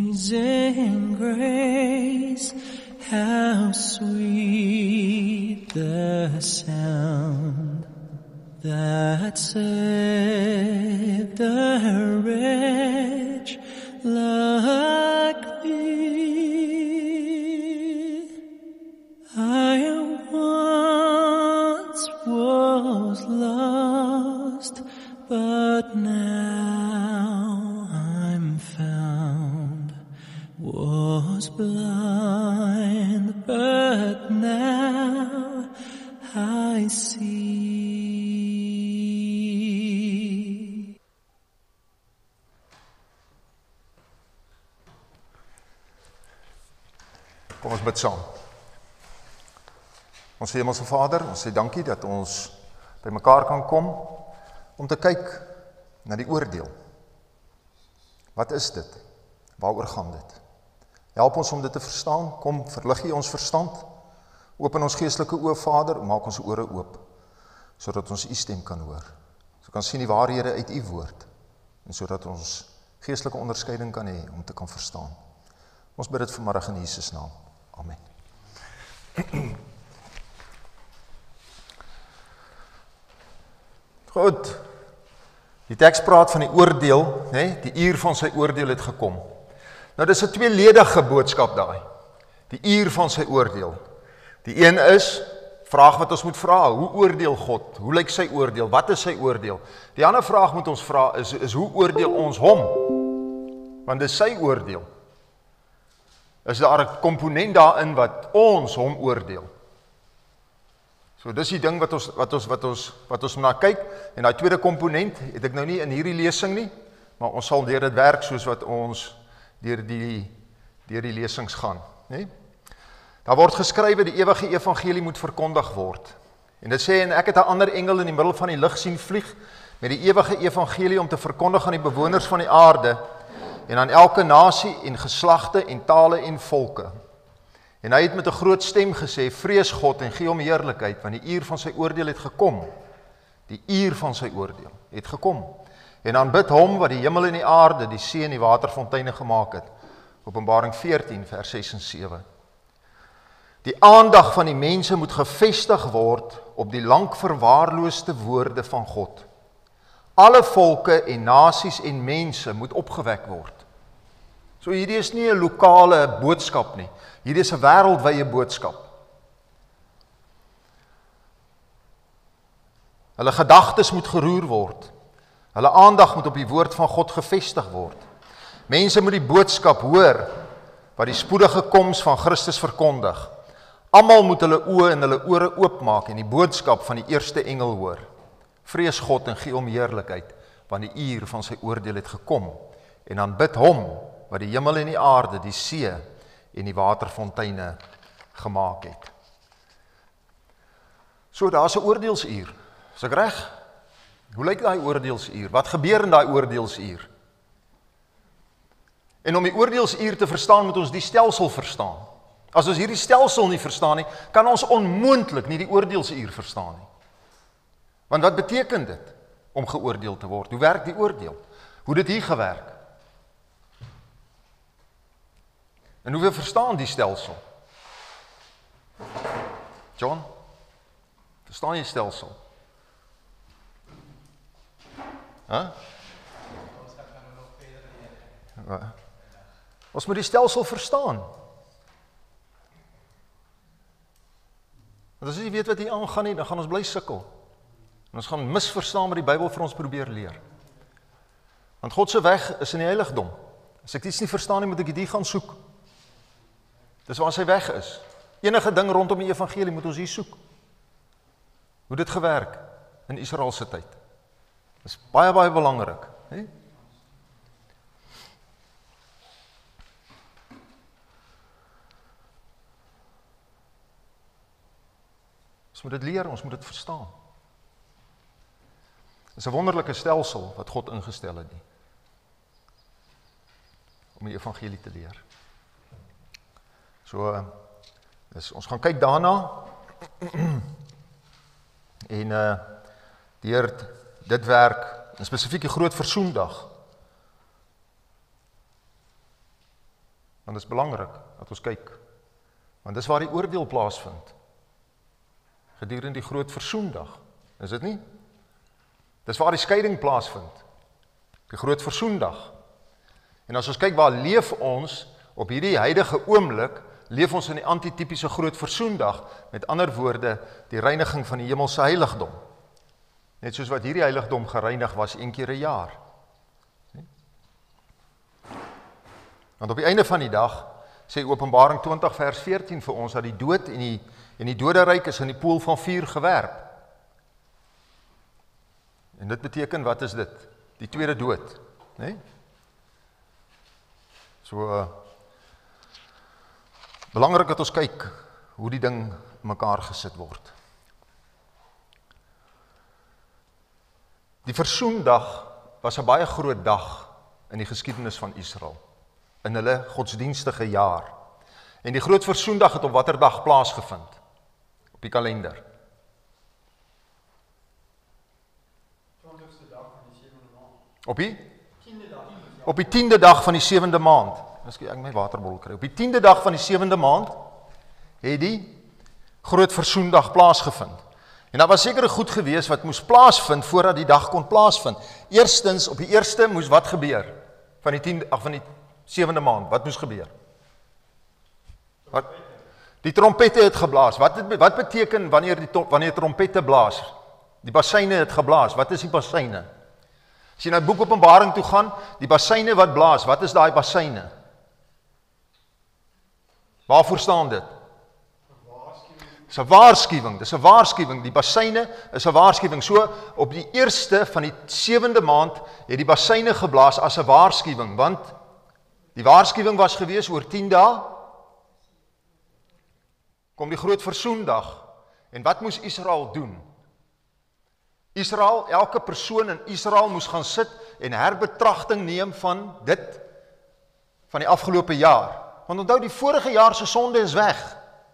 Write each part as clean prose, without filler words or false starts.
Amazing grace, how sweet the sound that saved a wretch like me. I once was lost, but now I'm found. Was blind, but now I see. Kom ons bid saam. Ons Hemelse Vader, ons sê dankie dat ons by mekaar kan kom om te kyk na die oordeel. Wat is dit? Waaroor gaan dit? Help ons om dit te verstaan. Kom, verlig U ons verstand. Open ons geestelike oë, Vader, maak ons ore oop, sodat ons U stem kan hoor. So kan sien die waarhede uit U woord, en sodat ons geestelike onderskeiding kan hê om te kan verstaan. Ons bid dit vanmiddag in Jesus naam. Amen. Goed. Die teks praat van die oordeel, die uur van sy oordeel het gekom. Nou, dis 'n tweeledige boodskap daai. Die uur van sy oordeel. Die een is, vraag wat ons moet vra, hoe oordeel God? Hoe lyk sy oordeel? Wat is sy oordeel? Die ander vraag moet ons vra is hoe oordeel ons hom? Want dis sy oordeel. Is daar 'n komponent daarin wat ons hom oordeel? So dis die ding wat ons na kyk, en daai tweede komponent het ek nou nie in hierdie lesing nie, maar ons sal deur dit werk soos wat ons deur die lesings gaan, nee? Daar word geskrywe die ewige evangelie moet verkondig word. En dit sê, en ek het 'n ander engel in die middel van die lug sien vlieg met die ewige evangelie om te verkondig aan die bewoners van die aarde en aan elke nasie en geslagte en tale en volke. En hy het met 'n groot stem gesê, vrees God en gee hom heerlikheid, want die uur van sy oordeel het gekom. Die uur van sy oordeel het gekom. En aanbid hom wat die hemel en die aarde, die see en die waterfonteine gemaak het. Openbaring 14 vers 6 en 7. Die aandag van die mense moet gefestig word op die lank verwaarloosde woorde van God. Alle volke en nasies en mense moet opgewek word. So hierdie is nie 'n lokale boodskap nie. Hierdie is 'n wêreldwye boodskap. Hulle gedagtes moet geroer word. Hulle aandag moet op die woord van God gefestig word. Mense moet die boodskap hoor wat die spoedige koms van Christus verkondig. Almal moet hulle oë en hulle ore oopmaak en die boodskap van die eerste engel hoor. Vrees God en gee hom heerlikheid, want die uur van sy oordeel het gekom. En aanbid hom wat die hemel en die aarde, die see en die waterfonteine gemaak het. So, daar's 'n oordeelsuur. Is ek reg? Hoe lyk daai oordeelsuur? Wat gebeur in daai oordeelsuur? En om die oordeelsuur te verstaan, moet ons die stelsel verstaan. As ons hierdie stelsel nie verstaan nie, kan ons onmoontlik nie die oordeelsuur verstaan nie. Want wat beteken dit om geoordeel te word? Hoe werk die oordeel? Hoe het dit hier gewerk? En hoe we verstaan die stelsel? John, verstaan jy stelsel? Ons moet die stelsel verstaan. Want as jy weet wat hier aangaan nie, dan gaan ons bly sukkel. En ons gaan misverstaan wat die Bybel vir ons probeer leer. Want God se weg is in die heiligdom. As ek iets nie verstaan nie, moet ek dit gaan soek. Dis waar sy weg is. Enige ding rondom die evangelie moet ons hier soek. Hoe dit gewerk in Israel se tyd. Dis baie, baie belangrik. Ons moet dit leer, ons moet dit verstaan. Dis 'n wonderlike stelsel wat God ingestel het nie. Om die evangelie te leer. So, ons gaan kyk daarna en deur dit werk, en spesifiek die groot versoendag, Want dit is belangrik dat ons kyk. Want dis waar die oordeel plaasvind. Gedurende die groot versoendag. Is dit nie? Dis waar die skeiding plaasvind. Die groot versoendag. En as ons kyk waar leef ons op hierdie huidige oomblik, leef ons in die antitypiese groot versoendag, met ander woorde, die reiniging van die hemelse heiligdom. Net soos wat hierdie heiligdom gereinig was een keer 'n jaar. Want op die einde van die dag, sê Openbaring 20 vers 14 vir ons, dat die dood en die doderyk is in die poel van vuur gewerp. En dit beteken, wat is dit? Die tweede dood, né? So, belangrik dat ons kyk hoe die ding mekaar gesit word. Die versoendag was 'n baie groot dag in die geskiedenis van Israel, in hulle godsdienstige jaar. En die groot versoendag het op watter dag plaasgevind? Op die kalender. Op die 10de dag van die 7de maand. Miskien ek my waterbottel kry. Op die 10de dag van die 7de maand het die groot versoendag plaasgevind. En daar was sekere goed gewees wat moes plaasvind voordat die dag kon plaasvind. Eerstens, op die eerste moes wat gebeur? Van die 7de maand, wat moes gebeur? Wat? Die trompette het geblaas. Wat beteken wanneer trompette blaas? Die basyne het geblaas. Wat is die basyne? As jy na boek Openbaring toe gaan, die basyne wat blaas, wat is daai basyne? Waarvoor staan dit? Dis 'n waarskuwing, die basyne is 'n waarskuwing. So, op die eerste van die 7de maand het die basyne geblaas as 'n waarskuwing, want die waarskuwing was gewees oor 10 dae, kom die groot versoendag, en wat moes Israel doen? Elke persoon in Israel moes gaan sit en herbetragting neem van dit, van die afgelope jaar. Want onthou, die vorige jaar se sonde is weg.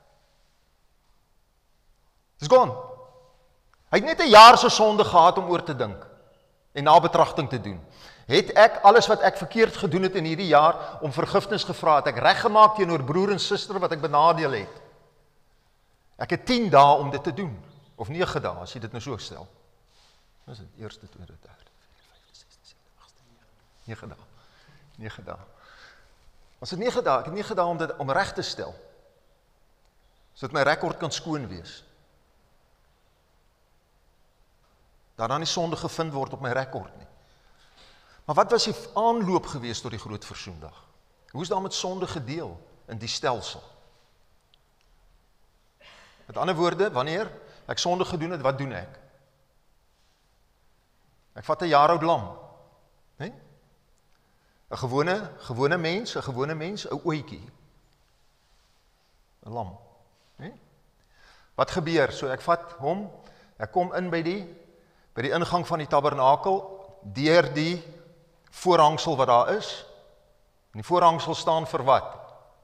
It's gone. Hy het net 'n jaar se sonde gehad om oor te dink en nabetragting te doen. Het ek alles wat ek verkeerd gedoen het in hierdie jaar om vergifnis gevra, het ek reggemaak teenoor broer en suster wat ek benadeel het? Ek het 10 dae om dit te doen, of 9 dae as jy dit nou so stel. Dis die eerste, tweede, derde, vierde, vyfde, sesde, sewende, agste, 9 dae. 9 dae. As dit 9 dae, ek het 9 dae om dit om reg te stel, sodat my rekord kan skoon wees. Daar dan nie sonde gevind word op my rekord nie. Maar wat was die aanloop gewees tot die groot versoendag? Hoe is daar met sonde gedeel in die stelsel? Met ander woorde, wanneer ek sonde gedoen het, wat doen ek? Ek vat 'n jaar oud lam, né? 'n gewone mens, 'n ouetjie. 'n lam, né? Wat gebeur? So ek vat hom, ek kom in by die ingang van die tabernakel, deur die voorhangsel wat daar is. En die voorhangsel staan vir wat?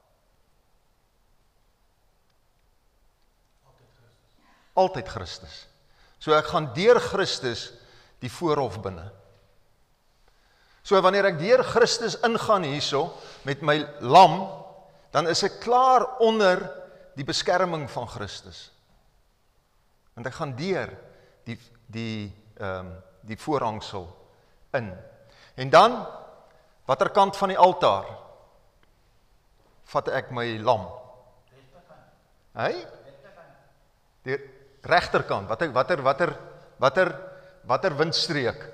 Altyd Christus. So ek gaan deur Christus die voorhof binne. So wanneer ek deur Christus ingaan hierso met my lam, dan is ek klaar onder die beskerming van Christus. Want ek gaan deur die voorhangsel in. En dan, watter kant van die altaar vat ek my lam? Die regterkant. Watter windstreek?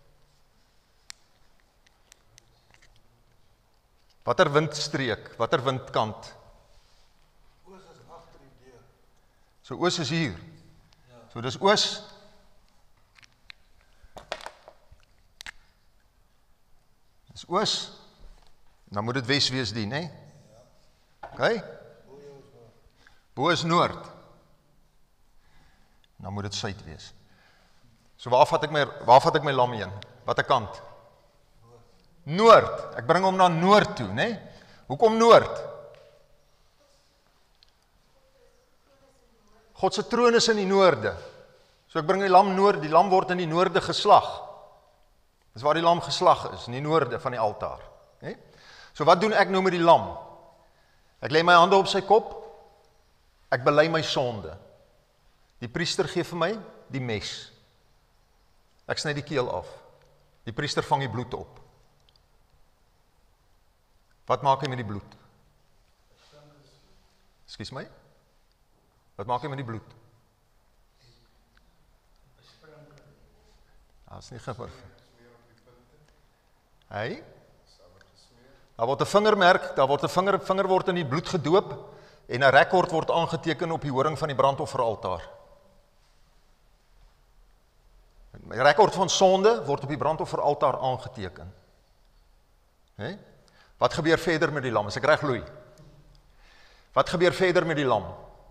Watter windstreek? Watter windkant? Oos is agter die deur. So oos is hier. So dis oos. Dis oos. Dan moet dit wes wees die, né? OK? Bo is noord. Dan moet dit suid wees. So waar vat ek my lam heen? Watter kant? Noord. Ek bring hom na noord toe, né? Hoekom noord? God se troon is in die noorde. So ek bring die lam noord, die lam word in die noorde geslag. Dis waar die lam geslag is, in die noorde van die altaar, né? So wat doen ek nou met die lam? Ek lê my hande op sy kop, ek bely my sonde. Die priester gee vir my die mes. Ek sny die keel af. Die priester vang die bloed op. Wat maak hy met die bloed? Ekskuus my? Wat maak hy met die bloed? As nie gebeur. Hy? Daar word 'n vingermerk, daar word 'n vinger word in die bloed gedoop en 'n rekord word aangeteken op die horing van die brandofferaltaar. 'n Rekord van sonde word op die brandofferaltaar aangeteken. Hè? Wat gebeur verder met die lam? As ek reg loei. Wat gebeur verder met die lam?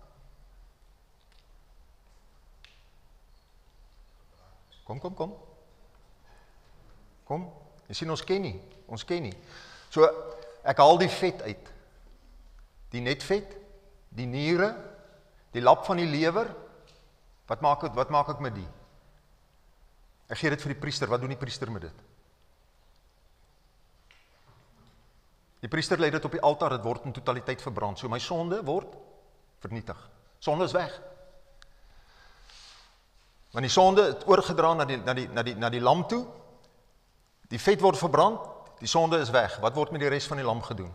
Kom. Jy sien ons ken nie. So, ek haal die vet uit. Die netvet, die niere, die lap van die lewer. Wat maak ek met die? Ek gee dit vir die priester. Wat doen die priester met dit? Die priester lê dit op die altaar, dit word in totaliteit verbrand. So my sonde word vernietig. Sonde is weg. Want die sonde het oorgedra na die lam toe. Die vet word verbrand, die sonde is weg. Wat word met die res van die lam gedoen?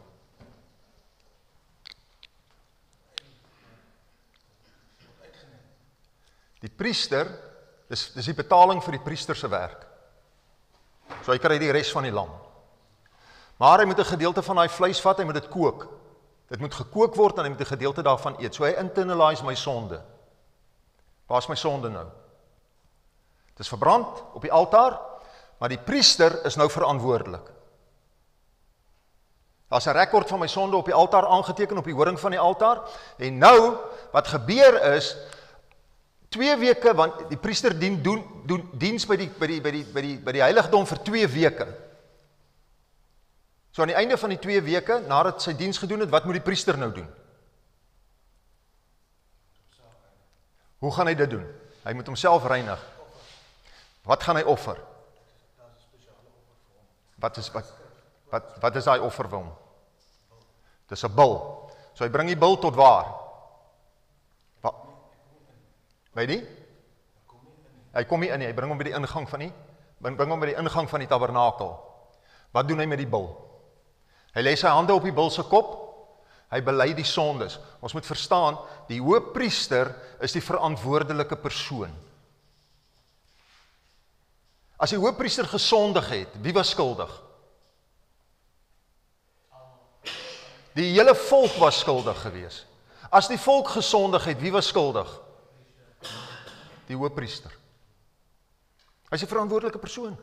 Die priester, dis die betaling vir die priester se werk. So hy kry die res van die lam. Maar hy moet 'n gedeelte van daai vleis vat, hy moet dit kook. Dit moet gekook word en hy moet 'n gedeelte daarvan eet. So hy internalise my sonde. Waar is my sonde nou? Dit is verbrand op die altaar, maar die priester is nou verantwoordelik. Daar's 'n rekord van my sonde op die altaar aangeteken op die horing van die altaar. En nou, wat gebeur is 2 weke, want die priester doen diens by die heiligdom vir 2 weke. So aan die einde van die 2 weke, nadat sy diens gedoen het, wat moet die priester nou doen? Hoe gaan hy dit doen? Hy moet homself reinig. Wat gaan hy offer? Wat is daai offer vir hom? Dis 'n bil. So hy bring die bil tot waar? Weet jy? Hy kom nie in nie, hy bring hom by die ingang van die tabernakel. Wat doen hy met die bil? Hy lê sy hande op die bil se kop, hy bely die sondes. Ons moet verstaan, die hoëpriester is die verantwoordelike persoon. As die hoëpriester gesondig het, wie was skuldig? Die hele volk was skuldig gewees. As die volk gesondig het, wie was skuldig? Die hoëpriester. Hy is die verantwoordelike persoon.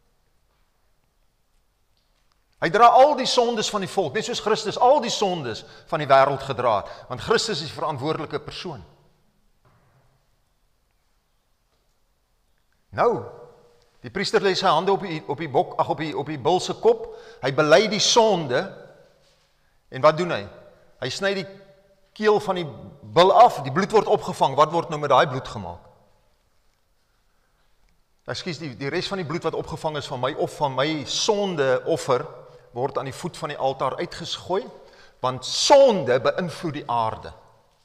Hy dra al die sondes van die volk, net soos Christus al die sondes van die wêreld gedra het, want Christus is die verantwoordelike persoon. Nou, die priester lê sy hande op die bil se kop, hy bely die sonde, en wat doen hy? Hy sny die keel van die bil af, die bloed word opgevang, wat word nou met daai bloed gemaak? Ekskuus, die res van die bloed wat opgevang is van my sonde offer, word aan die voet van die altaar uitgegooi, want sonde beïnvloed die aarde.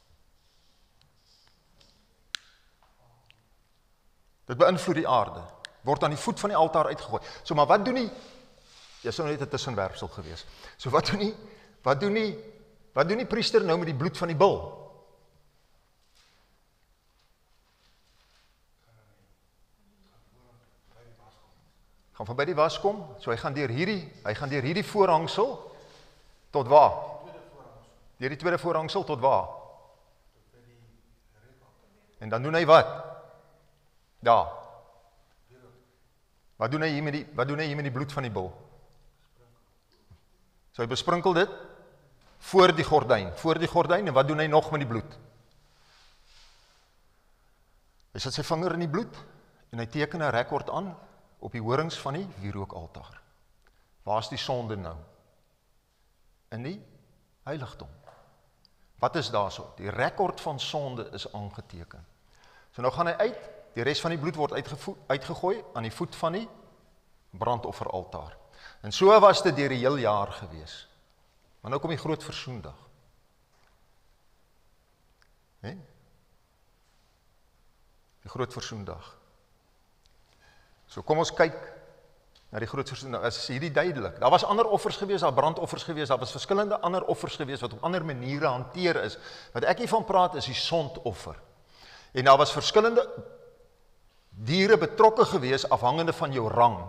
Dit beïnvloed die aarde, word aan die voet van die altaar uitgegooi. So, maar wat doen die, jy sou net 'n tussenwerpsel gewees. So wat doen die priester nou met die bloed van die bil? Gaan verby die was kom, so hy gaan deur hierdie voorhangsel tot waar? Deur die tweede voorhangsel tot waar? En dan doen hy wat? Daar. Wat doen hy hier met die bloed van die bil? So hy besprinkel dit voor die gordyn, en wat doen hy nog met die bloed? Hy sit sy vinger in die bloed, en hy teken 'n rekord aan, op die horings van die wierookaltaar. Waar is die sonde nou? In die heiligdom. Wat is daar so? Die rekord van sonde is aangeteken. So nou gaan hy uit, die res van die bloed word uitgegooi aan die voet van die brandofferaltaar. En so was dit deur die heel jaar gewees. Maar nou kom die groot versoendag. Nee? Die groot versoendag. So kom ons kyk na die groot versoendag. Is hierdie duidelik. Daar was ander offers gewees, daar brandoffers gewees, daar was verskillende ander offers gewees wat op ander maniere hanteer is. Wat ek hiervan praat is die sondoffer. En daar was verskillende diere betrokke gewees afhangende van jou rang.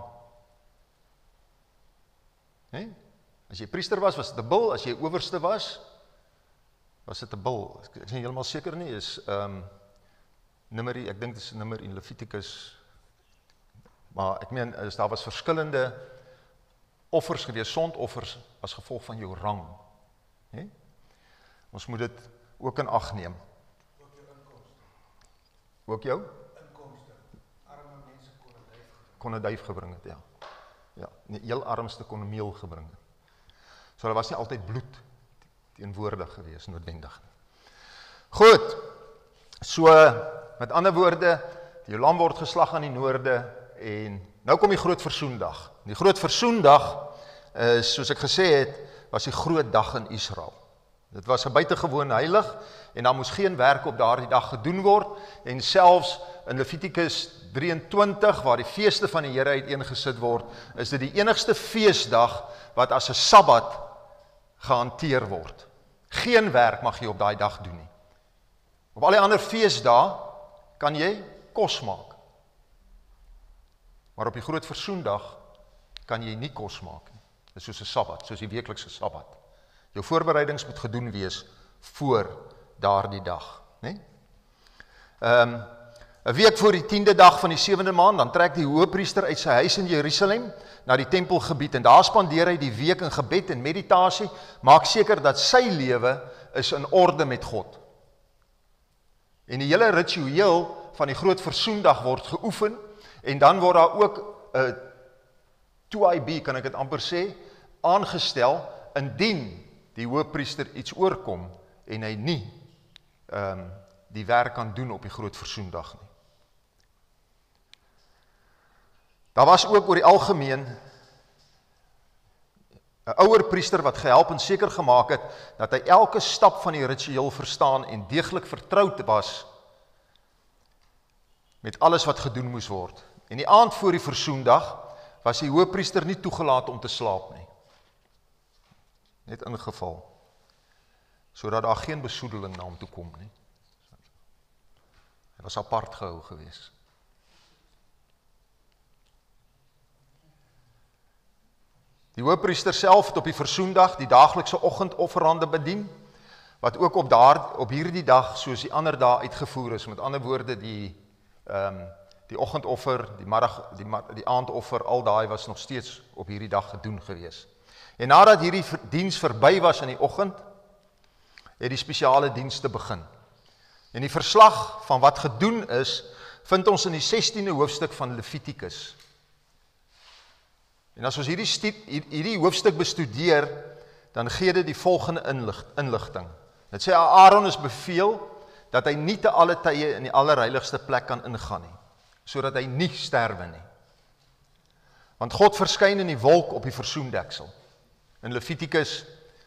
Nee? As jy priester was dit 'n bul, as jy owerste was dit 'n bul. Ek is nie heeltemal seker nie, is Numeri, ek dink dit is Numeri in Levitikus, maar ek meen, daar was verskillende offers gewees, sondoffers as gevolg van jou rang. Nee? Ons moet dit ook in ag neem. Ook jou inkomste. Ook jou? Inkomste. Arme mense kon 'n duif gebring het, ja. Ja, die heel armste kon 'n meel gebring het. So daar was nie altyd bloed teenwoordig gewees, noodwendig. Goed, so met ander woorde, die lam word geslag aan die noorde, en nou kom die groot versoendag. Die groot versoendag, soos ek gesê het, was die groot dag in Israel. Dit was 'n buitengewoon heilig, en daar moes geen werk op daardie dag gedoen word, en selfs in Levitikus 23, waar die feeste van die Here uiteengesit word, is dit die enigste feesdag wat as 'n Sabbat gehanteer word. Geen werk mag jy op daai dag doen nie. Op al die ander feesdae kan jy kos maak. Maar op die groot versoendag kan jy nie kos maak nie. Dit is soos 'n Sabbat, soos die weeklikse Sabbat. Jou voorbereidings moet gedoen wees voor daardie dag, né? 'n week voor die 10de dag van die 7de maand, dan trek die hoëpriester uit sy huis in Jerusalem na die tempelgebied, en daar spandeer hy die week in gebed en meditasie, maak seker dat sy lewe is in orde met God. En die hele ritueel van die groot versoendag word geoefen, en dan word daar ook 'n 2IB, kan ek dit amper sê, aangestel, indien die hoëpriester iets oorkom, en hy nie die werk kan doen op die groot versoendag nie. Daar was ook oor die algemeen 'n ouer priester wat gehelp en seker gemaak het dat hy elke stap van die ritueel verstaan en deeglik vertroud was met alles wat gedoen moes word. En die aand voor die versoendag was die hoëpriester nie toegelaat om te slaap nie. Net ingeval, sodat daar geen besoedeling na hom toe kom nie. Hy was apart gehou gewees. Die hoëpriester self het op die versoendag die daaglikse oggendofferande bedien, wat ook op hierdie dag soos die ander dae uitgevoer is. Met ander woorde, die oggendoffer, die aandoffer, al daai was nog steeds op hierdie dag gedoen gewees. En nadat hierdie diens verby was in die oggend, het die spesiale dienste begin. En die verslag van wat gedoen is, vind ons in die 16de hoofstuk van Levitikus. En as ons hierdie hoofstuk bestudeer, dan gee dit die volgende inligting. Dit sê Aaron is beveel dat hy nie te alle tye in die allerheiligste plek kan ingaan nie, sodat hy nie sterwe nie. Want God verskyn in die wolk op die versoendeksel. In Levitikus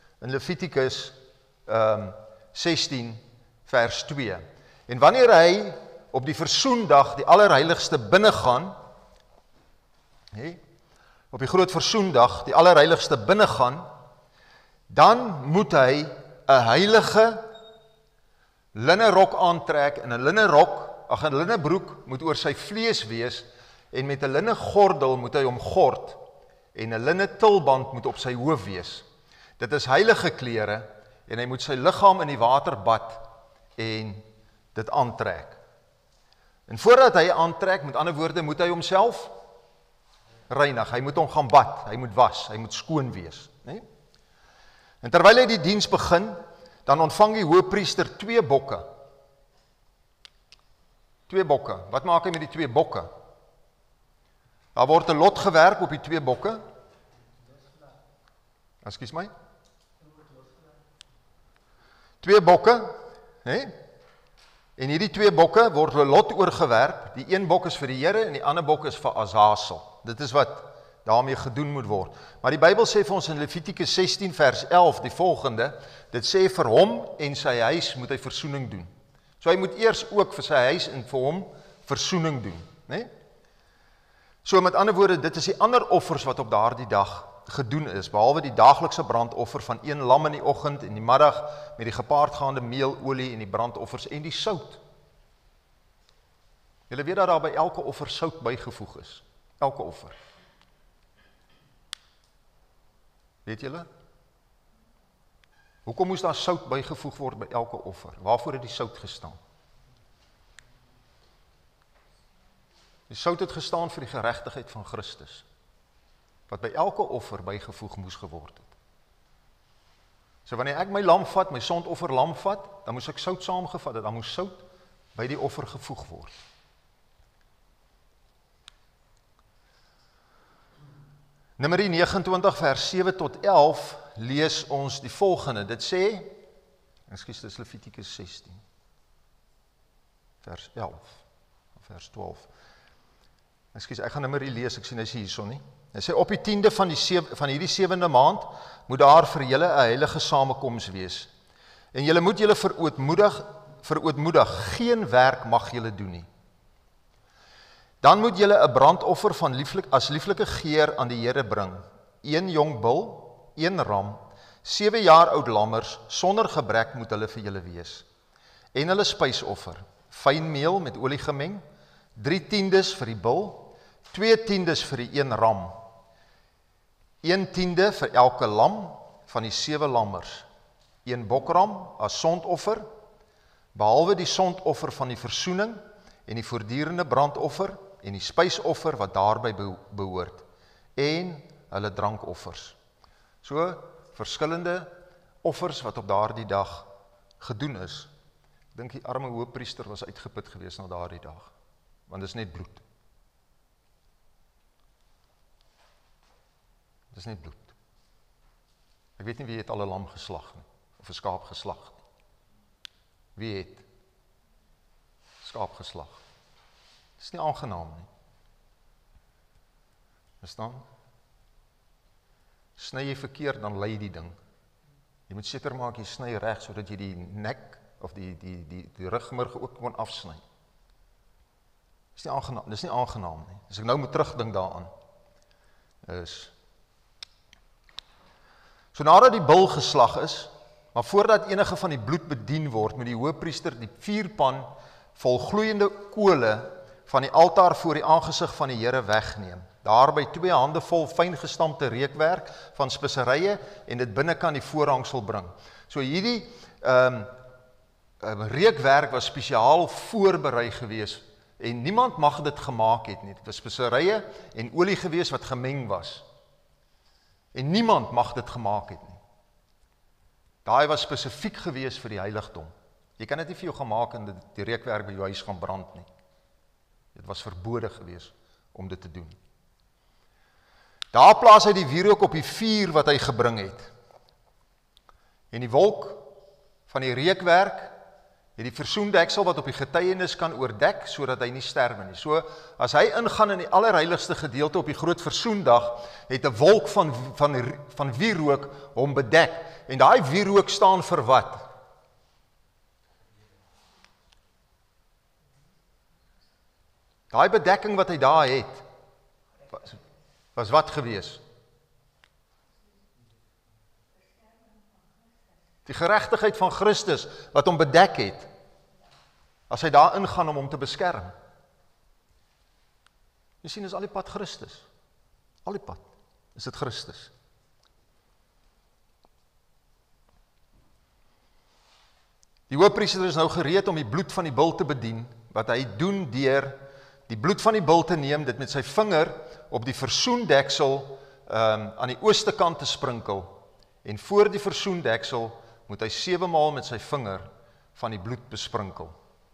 16 vers 2. En wanneer hy op die versoendag die allerheiligste binnegaan, op die groot versoendag die allerheiligste binnegaan, dan moet hy 'n heilige linnenrok aantrek, en 'n linnenbroek moet oor sy vlees wees, en met 'n linnen gordel moet hy hom gord, en 'n linnen tulband moet op sy hoof wees. Dit is heilige klere, en hy moet sy liggaam in die water bad, en dit aantrek. En voordat hy aantrek, met ander woorde, moet hy homself reinig, hy moet hom gaan bad, hy moet was, hy moet skoon wees. Nee? En terwyl hy die diens begin, dan ontvang die hoëpriester 2 bokke. 2 bokke. Wat maak hy met die 2 bokke? Daar word 'n lot gewerp op die 2 bokke. Ekskuus my? 2 bokke, en hierdie 2 bokke word 'n lot oorgewerp. Die een bok is vir die Here en die ander bok is vir Azazel. Dit is wat daarmee gedoen moet word. Maar die Bybel sê vir ons in Levitikus 16 vers 11 die volgende, dit sê vir hom en sy huis moet hy versoening doen. So hy moet eers ook vir sy huis en vir hom versoening doen, né? So met ander woorde, dit is die ander offers wat op daardie dag gedoen is, behalwe die daaglikse brandoffer van 1 lam in die oggend en die middag met die gepaardgaande meel, olie en die brandoffers en die sout. Julle weet dat daar by elke offer sout bygevoeg is. Elke offer. Weet julle? Hoekom moes daar sout bygevoeg word by elke offer? Waarvoor het die sout gestaan? Die sout het gestaan vir die geregtigheid van Christus, wat by elke offer bygevoeg moes geword het. So wanneer ek my lam vat, my sondoffer lam vat, dan moes ek sout saamgevat het, dan moes sout by die offer gevoeg word. Numeri 29 vers 7 tot 11 lees ons die volgende. Dit sê, ekskuus, dit is Levitikus 16, vers 11, vers 12. Ekskuus, ek gaan Numeri lees, ek sien hy is hierso nie. Hy sê, op die 10de van hierdie 7de maand, moet daar vir julle 'n heilige samekoms wees. En julle moet julle verootmoedig, geen werk mag julle doen nie. Dan moet julle 'n brandoffer van as lieflike geur aan die Here bring. 1 jong bul, 1 ram, 7 jaar oud lammers, sonder gebrek moet hulle vir julle wees. En hulle spysoffer, fyn meel met olie gemeng, 3/10 vir die bul, 2/10 vir die 1 ram, 1/10 vir elke lam van die 7 lammers, 1 bokram as sondoffer, behalwe die sondoffer van die versoening en die voortdurende brandoffer en die spysoffer wat daarby behoort, en hulle drankoffers. So, verskillende offers wat op daardie dag gedoen is. Ek dink die arme hoëpriester was uitgeput geweest na daardie dag, want dit is net bloed. Dit is net bloed. Ek weet nie wie het al 'n lam geslag nie, of 'n skaap geslag nie. Wie het skaap geslag? Dit is nie aangenaam nie. Verstaan? Sny jy verkeerd, dan lei die ding. Jy moet seker maak jy sny reg sodat jy die nek of die rugmurg ook kon afsny. Dis nie aangenaam nie. As ek nou moet terugdink daaraan, is so nadat die bul geslag is, maar voordat enige van die bloed bedien word, moet die hoëpriester die vuurpan vol gloeiende kole van die altaar voor die aangesig van die Here wegneem. Daarby 2 hande vol fyn gestampte reukwerk van speserye en dit binnekant die voorhangsel bring. So hierdie reukwerk was spesiaal voorberei gewees en niemand mag dit gemaak het nie. Dit was speserye en olie gewees wat gemeng was. En niemand mag dit gemaak het nie. Daai was spesifiek gewees vir die heiligdom. Jy kan dit nie vir jou gemaak en die reukwerk by jou huis gaan brand nie. Dit was verbode gewees om dit te doen. Daar plaas hy die wierook op die vuur wat hy gebring het. En die wolk van die reukwerk het die versoendeksel wat op die getuienis kan oordek, sodat hy nie sterwe nie. So, as hy ingaan in die allerheiligste gedeelte op die groot versoendag, het 'n wolk van wierook hom bedek. En daai wierook staan vir wat? Daai bedekking wat hy daar het, was wat gewees? Die geregtigheid van Christus wat hom bedek het, as hy daar ingaan om hom te beskerm. Jy sien, is al die pad Christus. Al die pad is dit Christus. Die hoëpriester is nou gereed om die bloed van die bul te bedien, wat hy doen deur die bloed van die bul te neem, dit met sy vinger op die versoendeksel aan die ooste kant te sprinkel, en voor die versoendeksel moet hy 7 maal met sy vinger van die bloed besprinkel.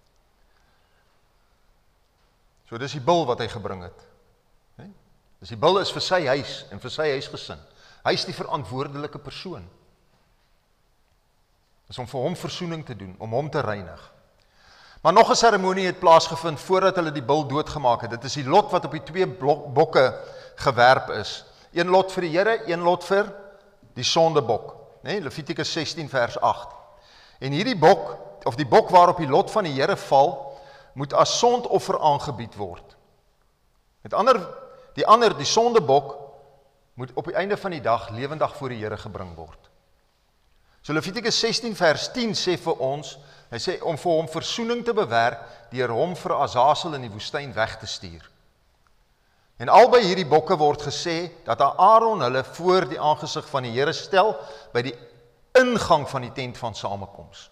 So dis die bul wat hy gebring het. Dus die bul is vir sy huis en vir sy huisgesin. Hy is die verantwoordelike persoon. Dis om vir hom versoening te doen, om hom te reinig. Maar nog 'n seremonie het plaasgevind voordat hulle die bul doodgemaak het. Dit is die lot wat op die 2 bokke gewerp is. 1 lot vir die Here, 1 lot vir die sondebok. Levitikus 16 vers 8. En hierdie bok, of die bok waarop die lot van die Here val, moet as sondoffer aangebied word. Met die sondebok moet op die einde van die dag lewendig voor die Here gebring word. So Levitikus 16 vers 10 sê vir ons, hy sê om vir hom versoening te bewerk, deur hom vir Azazel in die woestyn weg te stuur. En albei hierdie bokke word gesê, dat Aaron hulle voor die aangesig van die Here stel, by die ingang van die tent van samekoms.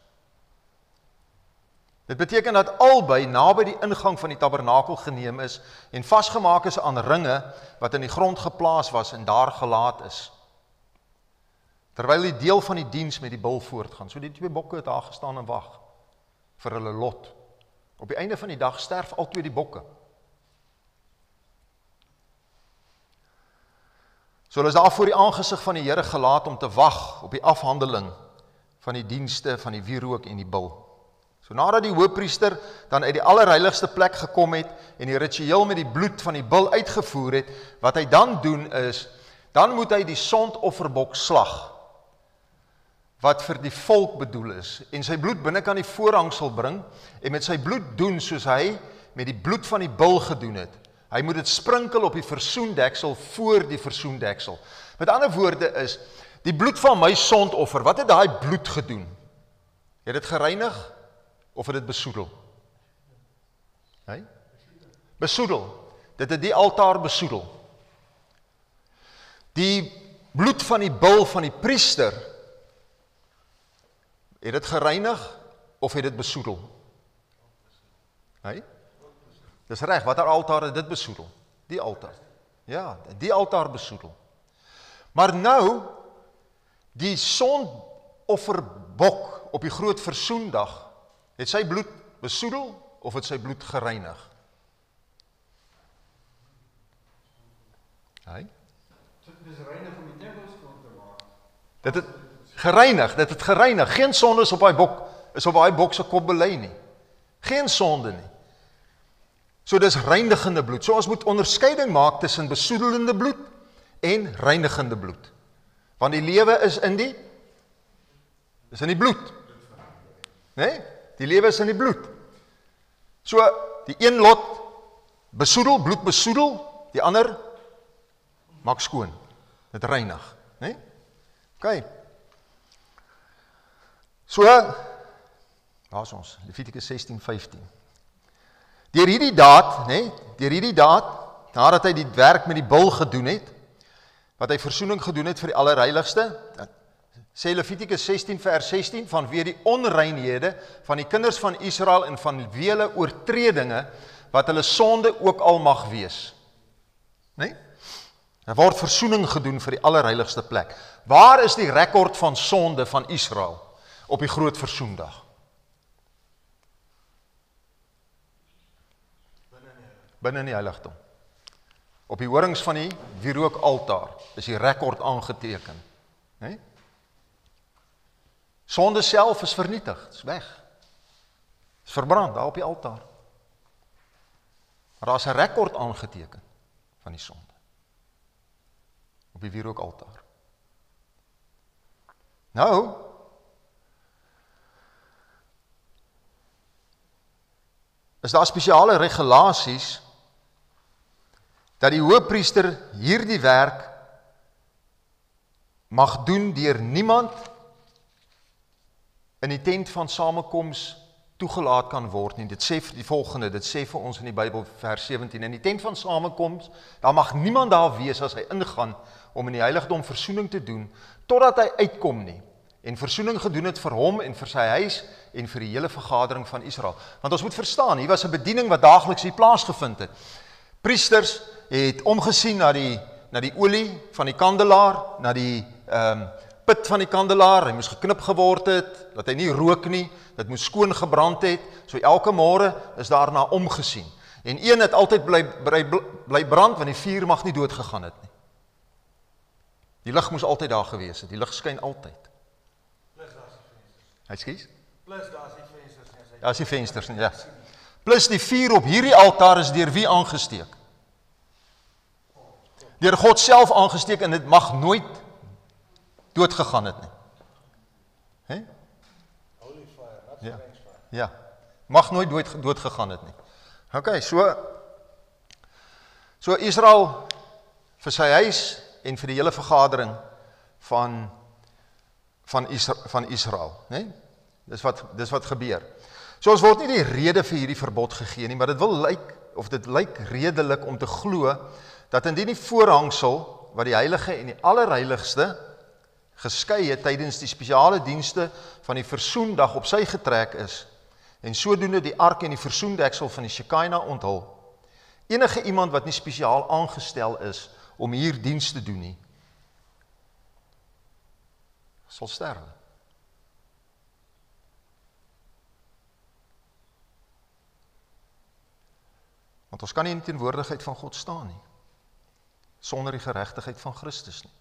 Dit beteken dat albei naby die ingang van die tabernakel geneem is, en vasgemaak is aan ringe, wat in die grond geplaas was, en daar gelaat is. Terwyl die deel van die diens met die bul voortgaan. So die twee bokke het daar gestaan en wag, vir hulle lot. Op die einde van die dag sterf al twee die bokke. So hulle is daar voor die aangesig van die Here gelaat om te wag op die afhandeling van die dienste van die wierook en die bil. So nadat die hoofpriester dan uit die allerheiligste plek gekom het en die ritueel met die bloed van die bil uitgevoer het, wat hy dan doen is, dan moet hy die sondofferbok slag, wat vir die volk bedoel is, en sy bloed binnekant die voorhangsel bring, en met sy bloed doen soos hy met die bloed van die bil gedoen het. Hy moet dit sprinkel op die versoendeksel voor die versoendeksel. Met ander woorde is, die bloed van my sondoffer, wat het daai bloed gedoen? Het dit gereinig, of het dit besoedel? Hey? Besoedel. Dit het die altaar besoedel. Die bloed van die bil van die priester, het dit gereinig, of het dit besoedel? Hey? Dis reg, watter altaar het dit besoedel? Die altaar. Ja, die altaar besoedel. Maar nou, die sondofferbok op die groot versoendag, het sy bloed besoedel, of het sy bloed gereinig? Hey? Dis reinig om die tempel skoon te maak. Dit het gereinig. Geen sonde is op daai bok se kop belê nie. Geen sonde nie. So dis reinigende bloed. So ons moet onderskeiding maak tussen besoedelende bloed en reinigende bloed. Want die lewe is in die bloed. Nee? Die lewe is in die bloed. So die een lot besoedel, bloed besoedel, die ander maak skoon. Dit reinig, nee? OK. So, waar is ons? Levitikus 16:15. Deur hierdie daad, nadat hy die werk met die bil gedoen het, wat hy versoening gedoen het vir die allerheiligste, sê Levitikus 16 vers 16, vanweë die onreinhede van die kinders van Israel en vanweë hulle oortredinge, wat hulle sonde ook al mag wees. Nee? Daar word versoening gedoen vir die allerheiligste plek. Waar is die rekord van sonde van Israel op die groot versoendag? Binne in die heiligdom. Op die horings van die wierookaltaar is die rekord aangeteken. Nee? Sonde self is vernietig, is weg. Is verbrand daar op die altaar. Maar daar is 'n rekord aangeteken van die sonde. Op die wierookaltaar. Nou, is daar spesiale regulasies dat die hoofpriester hierdie werk mag doen deur niemand in die tent van samekoms toegelaat kan word nie. Dit sê die volgende, dit sê vir ons in die Bybel vers 17, in die tent van samekoms, daar mag niemand daar wees as hy ingaan om in die heiligdom versoening te doen, totdat hy uitkom nie, en versoening gedoen het vir hom en vir sy huis en vir die hele vergadering van Israel. Want ons moet verstaan, hier was 'n bediening wat daagliks hier plaasgevind het. Priesters het omgesien na die olie van die kandelaar, na die put van die kandelaar, hy moes geknip geword het, dat hy nie rook nie, dit moes skoon gebrand het, so elke môre is daarna omgesien. En een het altyd bly brand, want die vuur mag nie doodgegaan het nie. Die lig moes altyd daar gewees het, die lig skyn altyd. Plus daar is die vensters. Ekskuus? Plus daar is die vensters. Daar is die vensters, ja. Plus die vuur op hierdie altaar is deur wie aangesteek? Deur God self aangesteek, en dit mag nooit doodgegaan het nie. Hè? Holy fire, not Ja. strange fire. Ja. Mag nooit dood gegaan het nie. Okay, so Israel vir sy huis en vir die hele vergadering van Israel, né? Dis wat gebeur. So ons word nie die rede vir hierdie verbod gegee nie, maar dit lyk redelik om te glo dat indien die voorhangsel wat die heilige en die allerheiligste geskei het tydens die spesiale dienste van die versoendag op sy getrek is en sodoende die ark en die versoendeksel van die Shekinah onthul. Enige iemand wat nie spesiaal aangestel is om hier diens te doen nie, sal sterwe. Want ons kan nie in die teenwoordigheid van God staan nie, sonder die geregtigheid van Christus nie.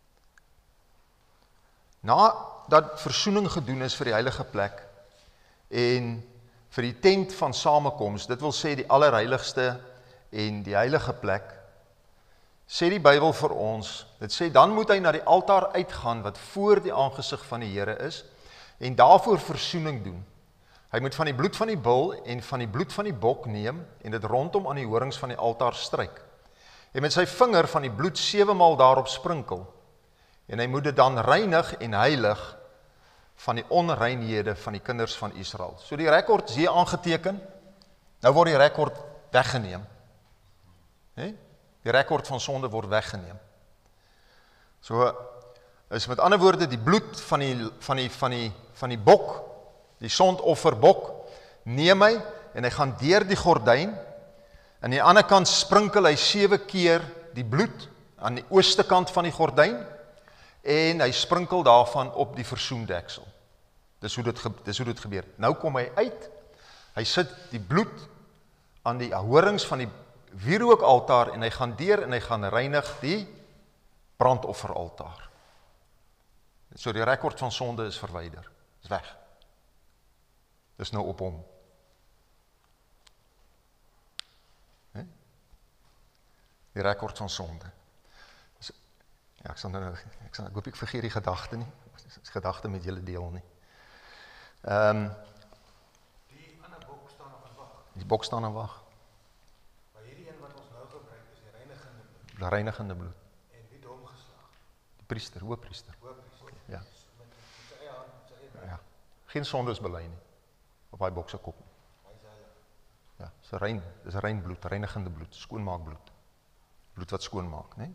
Nadat versoening gedoen is vir die heilige plek en vir die tent van samekoms, dit wil sê die allerheiligste en die heilige plek, sê die Bybel vir ons, dit sê dan moet hy na die altaar uitgaan wat voor die aangesig van die Here is en daarvoor versoening doen. Hy moet van die bloed van die bul en van die bloed van die bok neem en dit rondom aan die horings van die altaar stryk. En met sy vinger van die bloed 7 maal daarop sprinkel. En hy moet dit dan reinig en heilig van die onreinhede van die kinders van Israel. So die rekord is hier aangeteken, nou word die rekord weggeneem. Die rekord van sonde word weggeneem. So is met ander woorde die bloed van die bok, die sondofferbok, neem hy en hy gaan deur die gordyn. Aan die ander kant sprinkel hy 7 keer die bloed aan die ooste kant van die gordyn en hy sprinkel daarvan op die versoendeksel. Dis hoe dit gebeur. Nou kom hy uit, hy sit die bloed aan die horings van die wierookaltaar en hy gaan deur en hy gaan reinig die brandofferaltaar. So die rekord van sonde is verwyder, is weg. Dis nou op hom. Die rekord van sonde. Ja, ek hoop ek vergeet die gedagte nie. Die gedagte met julle deel nie. Die ander bok staan nog in wag. Die bok staan in wag. Maar hierdie een wat ons nou gebruik is die reinigende bloed. Die reinigende bloed. En wie het hom geslaag? Die priester, hoofpriester. Ja. Met sy eie hand, met sy eie bloed. Ja. Geen sonde is bely nie. Op daai bok se kop. Hy is heilig. Ja, dis rein bloed, reinigende bloed, skoonmaak bloed. Bloed wat skoonmaak, né?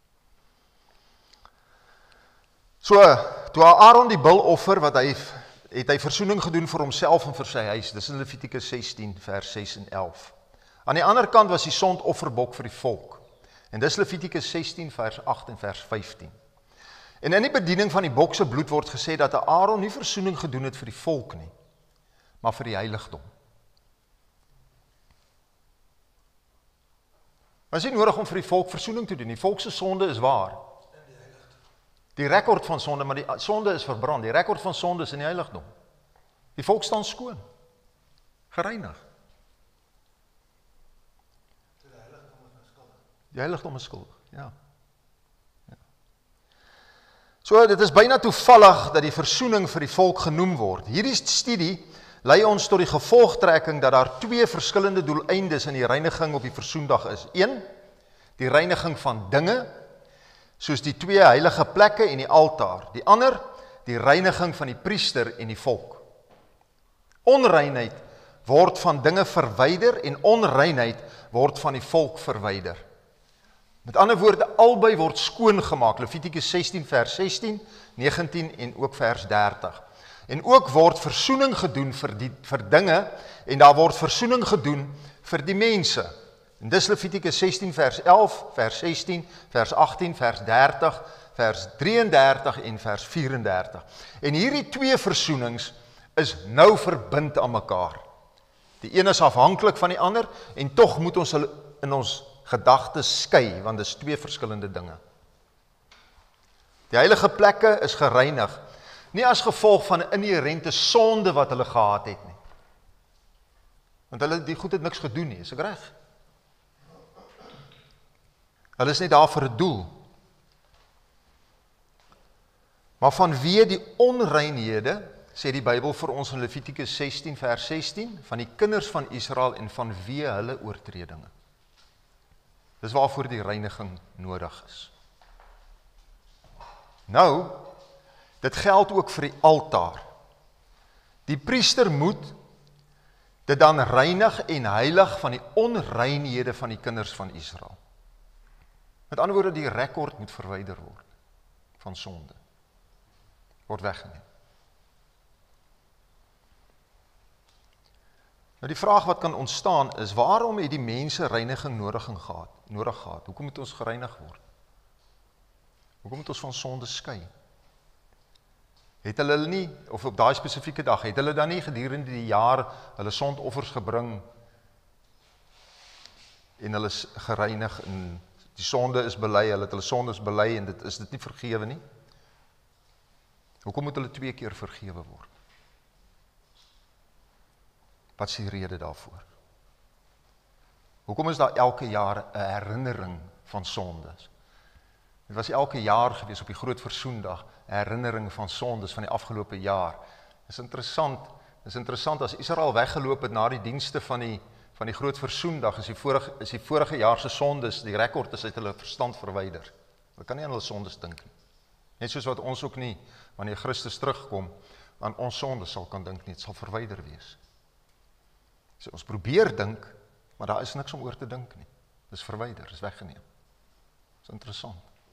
So, toe Aaron die bul offer, het hy versoening gedoen vir homself en vir sy huis. Dis in Levitikus 16 vers 6 en 11. Aan die ander kant was die sondofferbok vir die volk. En dis Levitikus 16 vers 8 en vers 15. En in die bediening van die bok se bloed word gesê dat Aaron nie versoening gedoen het vir die volk nie, maar vir die heiligdom. Maar is nie nodig om vir die volk versoening te doen. Die volk se sonde is waar. Die rekord van sonde, maar die sonde is verbrand. Die rekord van sonde is in die heiligdom. Die volk staan skoon. Gereinig. Die heiligdom is skuldig. Ja. So, dit is byna toevallig dat die versoening vir die volk genoem word. Hierdie studie lei ons tot die gevolgtrekking dat daar 2 verskillende doeleindes in die reiniging op die versoendag is. 1, die reiniging van dinge, soos die 2 heilige plekke en die altaar. Die ander, die reiniging van die priester en die volk. Onreinheid word van dinge verwyder en onreinheid word van die volk verwyder. Met ander woorde, albei word skoon gemaak. Levitikus 16 vers 16, 19 en ook vers 30. En ook word versoening gedoen vir dinge en daar word versoening gedoen vir die mense. En dis Levitikus 16 vers 11, vers 16, vers 18, vers 30, vers 33 en vers 34. En hierdie 2 versoenings is nou verbind aan mekaar. Die een is afhanklik van die ander en tog moet ons hulle in ons gedagtes skei, want dis 2 verskillende dinge. Die heilige plekke is gereinig, nie as gevolg van 'n inherente sonde wat hulle gehad het nie. Want hulle die goed het niks gedoen nie, is ek reg? Hulle is net daar vir 'n doel. Maar vanweë die onreinhede sê die Bybel vir ons in Levitikus 16 vers 16, van die kinders van Israel en vanweë hulle oortredinge. Dis waarvoor die reiniging nodig is. Nou, dit geld ook vir die altaar. Die priester moet dit dan reinig en heilig van die onreinhede van die kinders van Israel. Met ander woorde, die rekord moet verwyder word van sonde. Word weggeneem. Nou die vraag wat kan ontstaan is, waarom het die mense reiniging nodig gehad? Hoekom moet ons gereinig word? Hoekom moet ons van sonde skei? Het hulle nie, of op daai spesifieke dag, het hulle dan nie gedurende die jaar hulle sondoffers gebring en hulle is gereinig en die sonde is bely, hulle het hulle sondes bely en dit is dit nie vergewe nie? Hoekom moet hulle 2 keer vergewe word? Wat is die rede daarvoor? Hoekom is daar elke jaar 'n herinnering van sondes? Dit was elke jaar gewees op die groot versoendag, 'n herinnering van sondes van die afgelope jaar. Dis interessant as Israel weggeloop het na die dienste van die groot versoendag, is die vorige jaar se sondes, die rekord is uit hulle verstand verwyder. Hulle kan nie aan hulle sondes dink nie. Net soos wat ons ook nie, wanneer Christus terugkom, aan ons sondes sal kan dink nie, dit sal verwyder wees. So ons probeer dink, maar daar is niks om oor te dink nie. Dis verwyder, dis weggeneem. Dis interessant.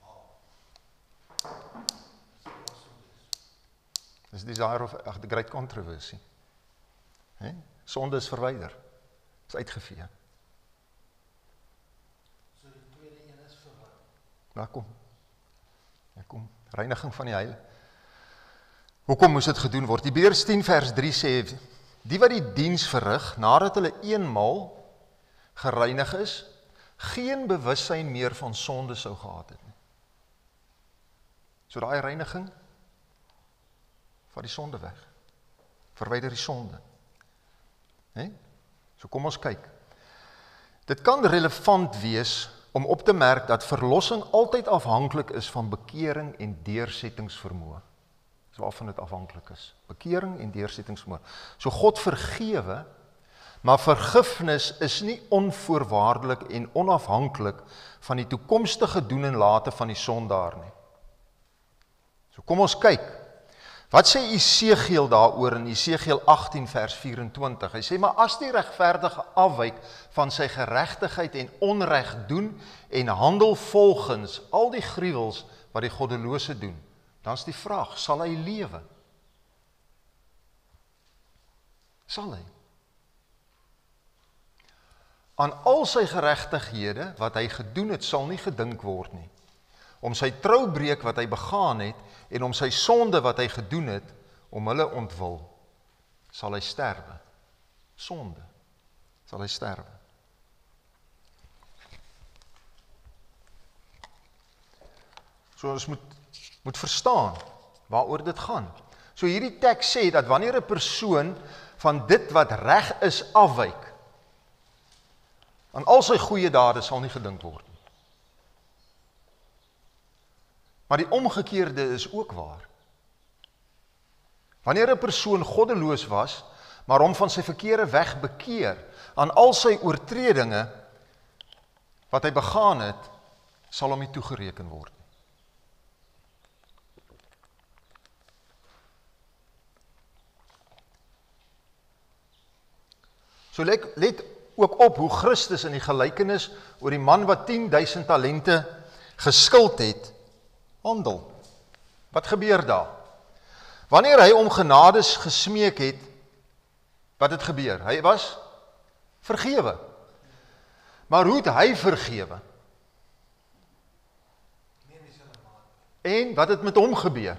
Dis desire of the great controversy. Sonde is verwyder. Is uitgevee. So die tweede een is verwyder. Daar kom. Reiniging van die heil. Hoekom moes dit gedoen word? Hebreërs 10 vers 3 sê, die wat die diens verrig, nadat hulle eenmaal gereinig is, geen bewussyn meer van sonde sou gehad het nie. So daai reiniging, vat die sonde weg. Verwyder die sonde. So kom ons kyk. Dit kan relevant wees om op te merk dat verlossing altyd afhanklik is van bekering en deursettingsvermoë. So waarvan dit afhanklik is. Bekering en deursettingsvermoë. So God vergewe, maar vergifnis is nie onvoorwaardelik en onafhanklik van die toekomstige doen en late van die sondaar nie. So kom ons kyk. Wat sê Esegiel daaroor in Esegiel 18 vers 24? Hy sê, maar as die regverdige afwyk van sy geregtigheid en onreg doen en handel volgens al die gruwels wat die goddelose doen, dan is die vraag, sal hy lewe? Sal hy? Aan al sy geregtighede wat hy gedoen het, sal nie gedink word nie. Om sy troubreek wat hy begaan het, en om sy sonde wat hy gedoen het, om hulle ontwil, sal hy sterwe. Sonde, sal hy sterwe. So ons moet verstaan waaroor dit gaan. So hierdie teks sê dat wanneer 'n persoon van dit wat reg is afwyk, aan al sy goeie dade sal nie gedink word nie. Maar die omgekeerde is ook waar. Wanneer 'n persoon goddeloos was, maar hom van sy verkeerde weg bekeer, aan al sy oortredinge wat hy begaan het, sal hom nie toegereken word. So let ook op hoe Christus in die gelykenis oor die man wat 10.000 talente geskuld het, handel. Wat gebeur daar? Wanneer hy om genades gesmeek het, wat het gebeur? Hy was vergewe. Maar hoe het hy vergewe? En wat het met hom gebeur?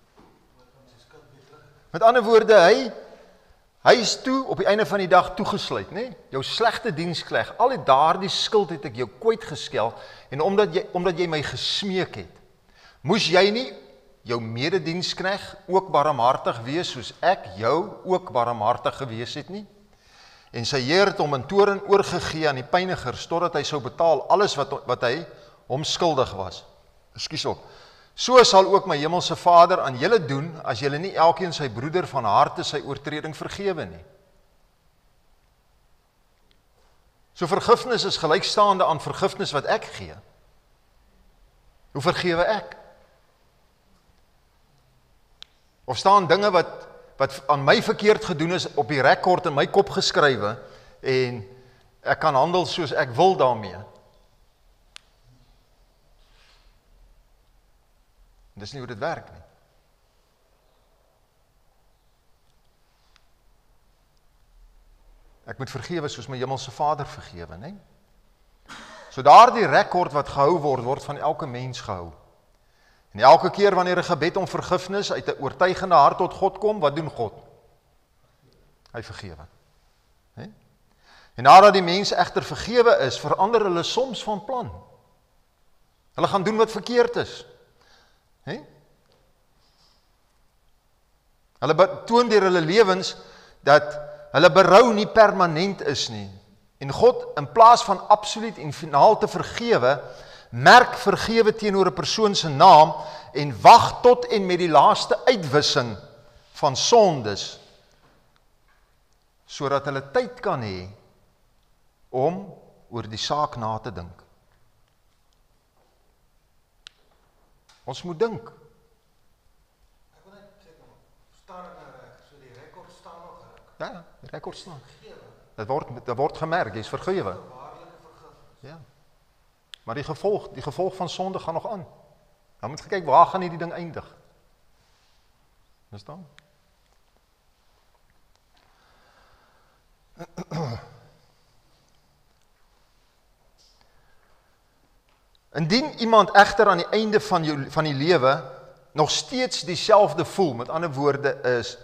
Met ander woorde, hy is toe op die einde van die dag toegesluit, né? Jou slegte diensknegt, al die daardie skuld het ek jou kwyt geskeld, en omdat jy my gesmeek het, moes jy nie jou medediensknegt ook barmhartig wees, soos ek jou ook barmhartig gewees het nie? En sy Heer het hom in toorn oorgegee aan die pynigers, totdat hy sou betaal alles wat hy hom skuldig was. Ekskuus op. So sal ook my hemelse Vader aan julle doen, as julle nie elkeen sy broeder van harte sy oortreding vergewe nie. So vergifnis is gelykstaande aan vergifnis wat ek gee. Hoe vergewe ek? Of staan dinge wat aan my verkeerd gedoen is op die rekord in my kop geskrywe en ek kan handel soos ek wil daarmee. Dis nie hoe dit werk nie. Ek moet vergewe soos my hemelse Vader vergewe, né? So daardie rekord wat gehou word, word van elke mens gehou. En elke keer wanneer 'n gebed om vergifnis uit 'n oortuigende hart tot God kom, wat doen God? Hy vergewe. Né? En nadat die mens egter vergewe is, verander hulle soms van plan. Hulle gaan doen wat verkeerd is. Hè? Hulle toon deur hulle lewens dat hulle berou nie permanent is nie. En God, in plaas van absoluut en finaal te vergewe, merk vergewe teenoor 'n persoon se naam en wag tot en met die laaste uitwissing van sondes, sodat hulle tyd kan hê om oor die saak na te dink. Ons moet dink. Ek wil net sê, staan dit nou reg, so die rekord staan nog reg. Ja, die rekord staan. Dat word gemerk, jy is vergewe. Ja. Maar die gevolg van sonde gaan nog aan. Dan moet gekyk, waar gaan hierdie ding eindig? Verstaan? Indien iemand egter aan die einde van die lewe nog steeds dieselfde voel, met ander woorde is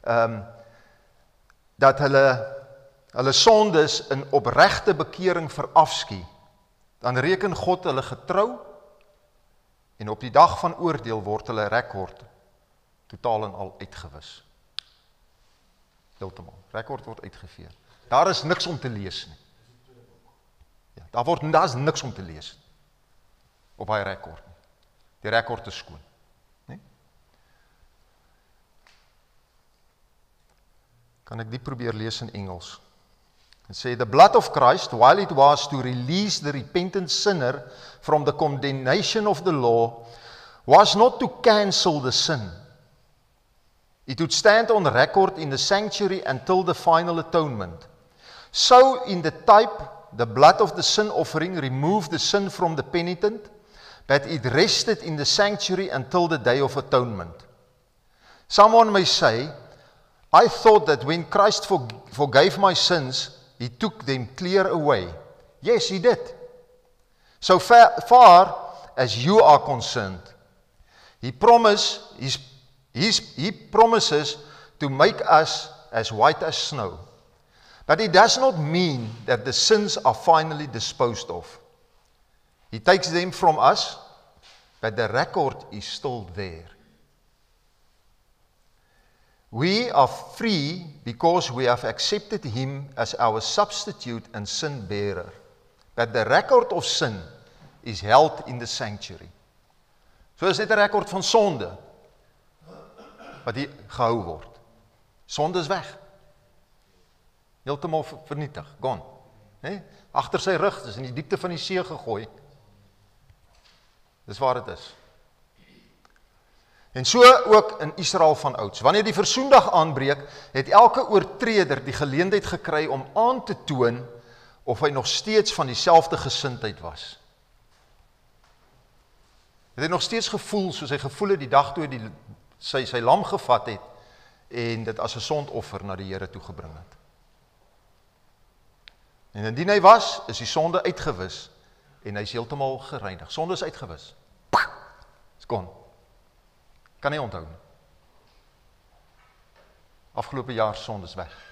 dat hulle sondes in opregte bekering verafskie, dan reken God hulle getrou en op die dag van oordeel word hulle rekord totaal en al uitgewis. Heeltemal. Rekord word uitgevee. Daar is niks om te lees nie. Ja, daar is niks om te lees op hy rekord nie. Die rekord is skoon. Nee? Kan ek die probeer lees in Engels? It say, the blood of Christ, while it was to release the repentant sinner from the condemnation of the law, was not to cancel the sin. It would stand on record in the sanctuary until the final atonement. So in the type, the blood of the sin offering removed the sin from the penitent, but it rested in the sanctuary until the day of atonement. Someone may say, I thought that when Christ forgave my sins, He took them clear away. Yes, He did. So far as you are concerned, He promises to make us as white as snow. But it does not mean that the sins are finally disposed of. He takes them from us, but the record is still there. We are free because we have accepted Him as our substitute and sin bearer. But the record of sin is held in the sanctuary. So is dit 'n rekord van sonde wat hier gehou word. Sonde is weg. Heeltemal vernietig, gone. Nee? Agter sy rug, dis in die diepte van die see gegooi. Dis waar dit is. En so ook in Israel van ouds. Wanneer die versoendag aanbreek, het elke oortreder die geleentheid gekry om aan te toon of hy nog steeds van dieselfde gesindheid was. Het hy nog steeds gevoel soos hy gevoel het die dag toe hy sy lam gevat het en dit as 'n sondoffer na die Here toe gebring het. En indien hy was, is die sonde uitgewis en hy is heeltemal gereinig. Sonde is uitgewis. Is gone. Kan nie onthou nie. Afgelope jaar sonde is weg.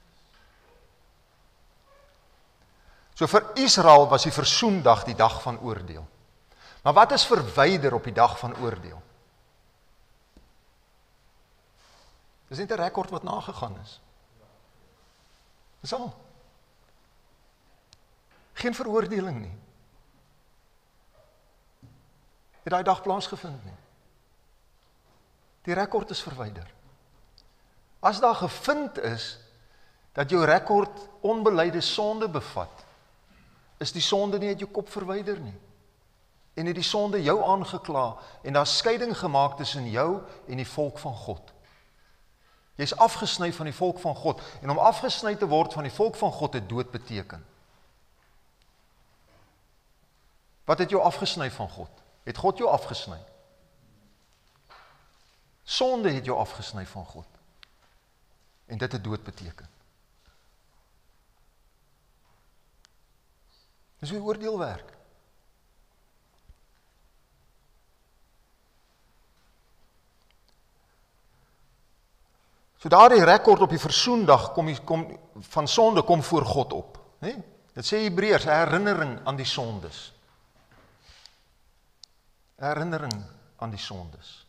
So vir Israel was die versoendag die dag van oordeel. Maar wat is verwyder op die dag van oordeel? Dis net 'n rekord wat nagegaan is. Dis al. Geen veroordeling nie. Het daai dag plaasgevind nie. Die rekord is verwyder. As daar gevind is, dat jou rekord onbeleide sonde bevat, is die sonde nie uit jou kop verwyder nie. En het die sonde jou aangekla, en daar skeiding gemaak tussen jou en die volk van God. Jy is afgesny van die volk van God, en om afgesny te word van die volk van God het dood beteken. Wat het jou afgesny van God? Het God jou afgesny? Sonde het jou afgesny van God. En dit het dood beteken. Dis hoe oordeel werk. So daardie rekord op die versoendag van sonde kom voor God op. Dit sê Hebreërs, herinnering aan die sondes. Herinnering aan die sondes.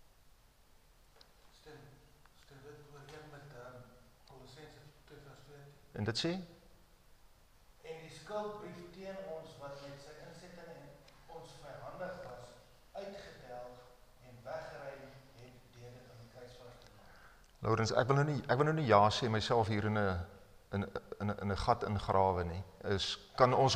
Stem dit ooreen met Kolossense 2:14. En dit sê? En die skuldbrief teen ons wat met sy insetting en ons vyhandig was, uitgedelg en weggeruim het deur dit aan die kruis vas te maak. Laurens, ek wil nou nie ja sê myself hier in 'n gat ingrawe nie. Kan ons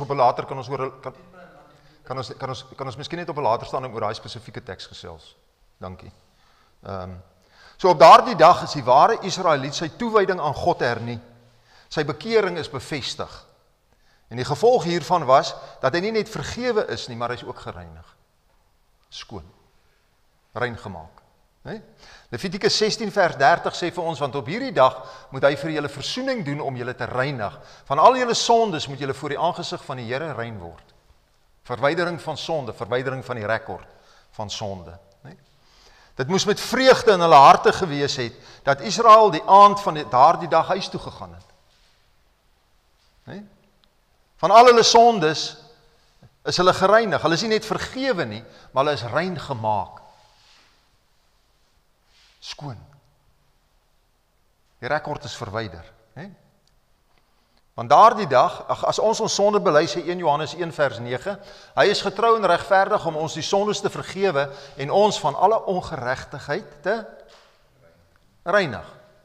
miskien net op 'n later stadium oor daai spesifieke teks gesels. Dankie. So op daardie dag is die ware Israeliet sy toewyding aan God hernie. Sy bekering is bevestig. En die gevolg hiervan was dat hy nie net vergewe is nie, maar hy is ook gereinig. Skoon. Rein gemaak. Levitikus 16 vers 30 sê vir ons, want op hierdie dag moet hy vir julle versoening doen om julle te reinig. Van al julle sondes moet julle voor die aangesig van die Here rein word. Verwydering van sonde, verwydering van die rekord van sonde. Dit moes met vreugde in hulle harte gewees het, dat Israel die aand van daardie dag huis toe gegaan het. Van al hulle sondes is hulle gereinig. Hulle is nie net vergewe nie, maar hulle is rein gemaak. Skoon. Die rekord is verwyder. Want daardie dag, as ons sonde bely, sê 1 Johannes 1 vers 9, hy is getrou en regverdig om ons die sondes te vergewe en ons van alle ongeregtigheid te reinig.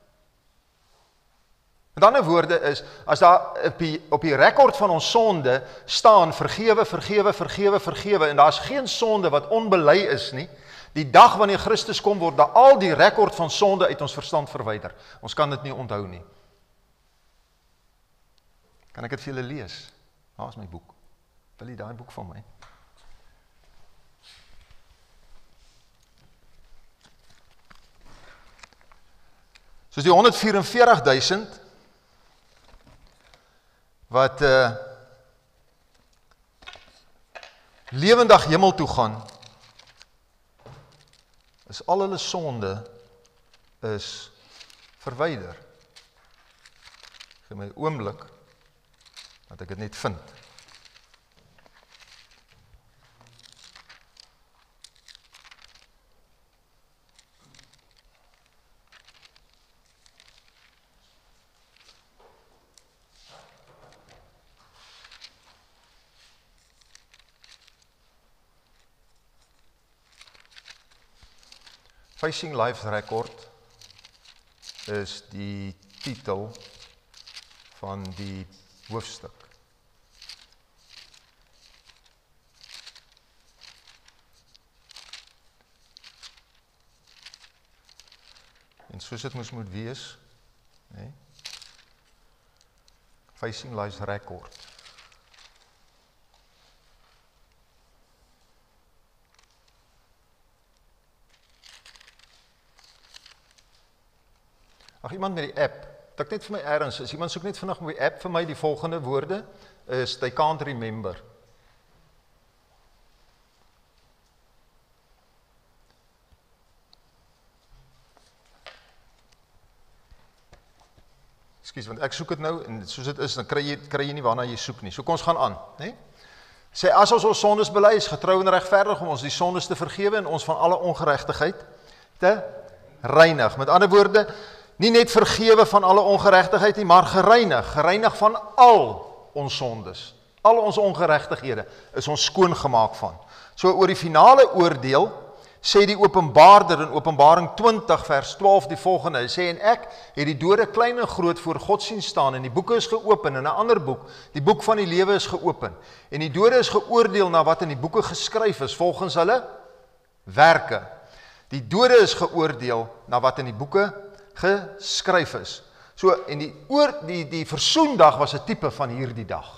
Met ander woorde is, as daar op die rekord van ons sonde staan, vergewe, en daar is geen sonde wat onbely is nie, die dag wanneer Christus kom, word daar al die rekord van sonde uit ons verstand verwyder. Ons kan dit nie onthou nie. Kan ek dit vir julle lees? Daar is my boek. Wil jy daai boek van my? Soos die 144.000 wat lewendig hemel toe gaan, is al hulle sonde is verwyder. Gee my 'n oomblik dat ek dit net vind. Facing Life's Record is die titel van die hoofstuk. En soos dit moet wees, Facing Life's Record. Ag, iemand met die app, dat net vir my ergens, as iemand soek net vinnig met die app vir my die volgende woorde, is they can't remember. Ekskuus, want ek soek dit nou, en soos dit is, dan kry jy nie waarna jy soek nie. So kom ons gaan aan, Sê, as ons sondes bely, is getrou en regverdig om ons die sondes te vergewe en ons van alle ongeregtigheid te reinig. Met ander woorde, nie net vergewe van alle ongeregtigheid nie, maar gereinig van al ons sondes. Al ons ongeregtighede is ons skoon gemaak van. So oor die finale oordeel, sê die Openbaarder in Openbaring 20 vers 12 die volgende, hy sê, en ek het die dode klein en groot voor God sien staan, en die boeke is geopen, en 'n ander boek, die boek van die lewe is geopen, en die dode is geoordeel na wat in die boeke geskryf is, volgens hulle werke. Die dode is geoordeel na wat in die boeke geskryf is. So, en die versoendag was 'n tipe van hierdie dag.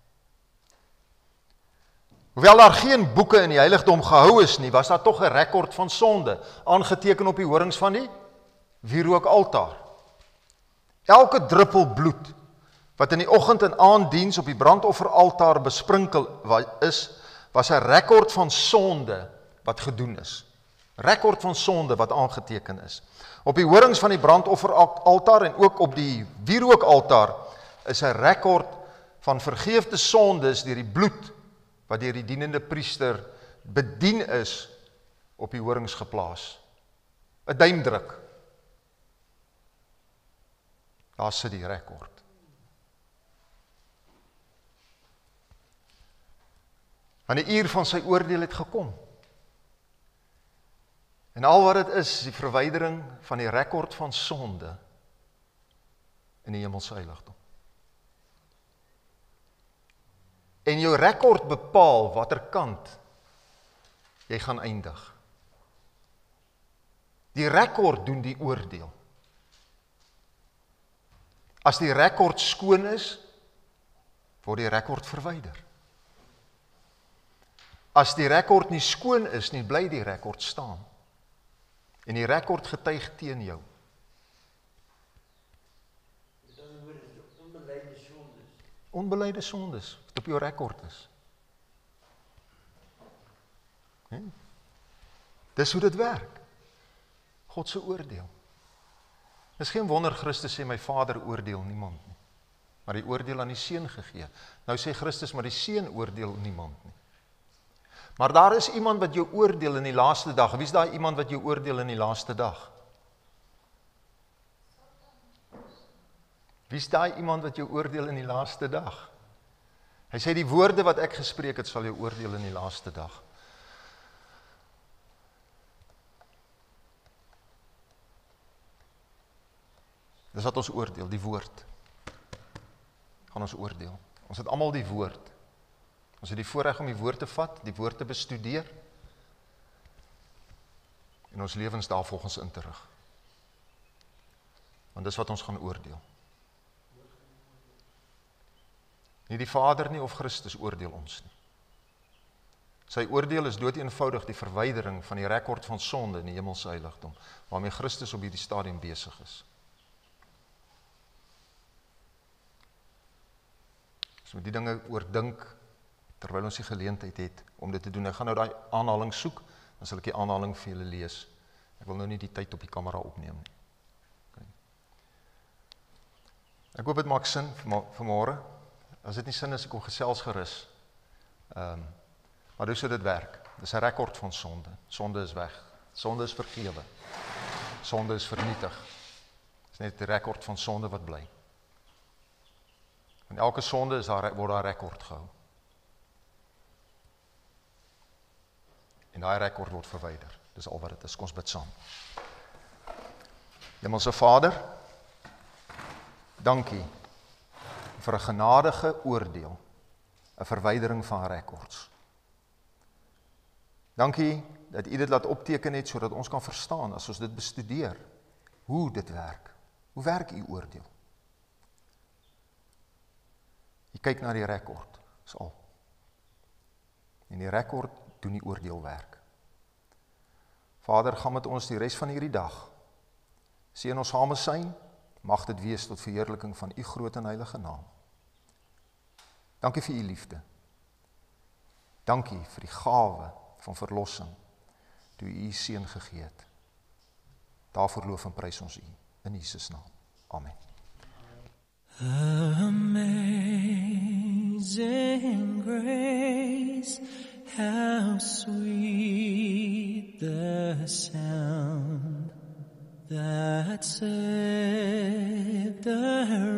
Hoewel daar geen boeke in die heiligdom gehou is nie, was daar tog 'n rekord van sonde, aangeteken op die horings van die wierookaltaar. Elke druppel bloed, wat in die oggend en aanddiens op die brandofferaltaar besprinkel is, was 'n rekord van sonde wat gedoen is. Rekord van sonde wat aangeteken is. Op die horings van die brandofferaltaar en ook op die wierookaltaar is 'n rekord van vergeefde sondes deur die bloed wat deur die dienende priester bedien is op die horings geplaas. 'n duimdruk. Daar sit die rekord. Want die uur van sy oordeel het gekom. En al wat dit is die verwydering van die rekord van sonde in die hemelse heiligdom. En jou rekord bepaal watter kant jy gaan eindig. Die rekord doen die oordeel. As die rekord skoon is, word die rekord verwyder. As die rekord nie skoon is nie, bly die rekord staan. En die rekord getuig teen jou. Onbeleide sondes, wat op jou rekord is. Dis hoe dit werk. God se oordeel. Dis geen wonder Christus sê, my Vader oordeel niemand nie. Maar die oordeel aan die Seun gegee. Nou sê Christus, maar die Seun oordeel niemand nie. Maar daar is iemand wat jou oordeel in die laaste dag. Wie is daai iemand wat jou oordeel in die laaste dag? Wie is daai iemand wat jou oordeel in die laaste dag? Hy sê die woorde wat ek gespreek het, sal jou oordeel in die laaste dag. Dis wat ons oordeel, die woord. Gaan ons oordeel. Ons het almal die woord. Ons het die voorreg om die woord te vat, die woord te bestudeer, en ons lewens daar volgens in te rig. Want dis wat ons gaan oordeel. Nie die Vader nie of Christus oordeel ons nie. Sy oordeel is doeteenvoudig die verwydering van die rekord van sonde in die hemelse heiligdom, waarmee Christus op hierdie stadium besig is. As ons die dinge oordink, terwyl ons die geleentheid het om dit te doen. Ek gaan nou daai aanhaling soek, dan sal ek die aanhaling vir julle lees. Ek wil nou nie die tyd op die kamera opneem nie. Okay. Ek hoop dit maak sin vanmôre. As dit nie sin is, ek kom gesels gerus. Maar hoe sou dit werk? Dis 'n rekord van sonde. Sonde is weg. Sonde is vergewe. Sonde is vernietig. Dis net 'n rekord van sonde wat bly. En elke sonde word daar rekord gehou. En daai rekord word verwyder. Dis al wat dit is. Kom ons bid saam. Hemelse Vader, dankie vir 'n genadige oordeel, 'n verwydering van rekords. Dankie dat U dit laat opteken het sodat ons kan verstaan as ons dit bestudeer hoe dit werk. Hoe werk U oordeel? U kyk na die rekord, dis al. En die rekord doen die oordeelwerk. Vader, gaan met ons die res van hierdie dag. Seën ons samesyn, mag dit wees tot verheerliking van U groot en heilige naam. Dankie vir U liefde. Dankie vir die gawe van verlossing, toe U seun gegee het. Daarvoor loof en prys ons U, in Jesus naam. Amen. Amazing grace, how sweet the sound that saved a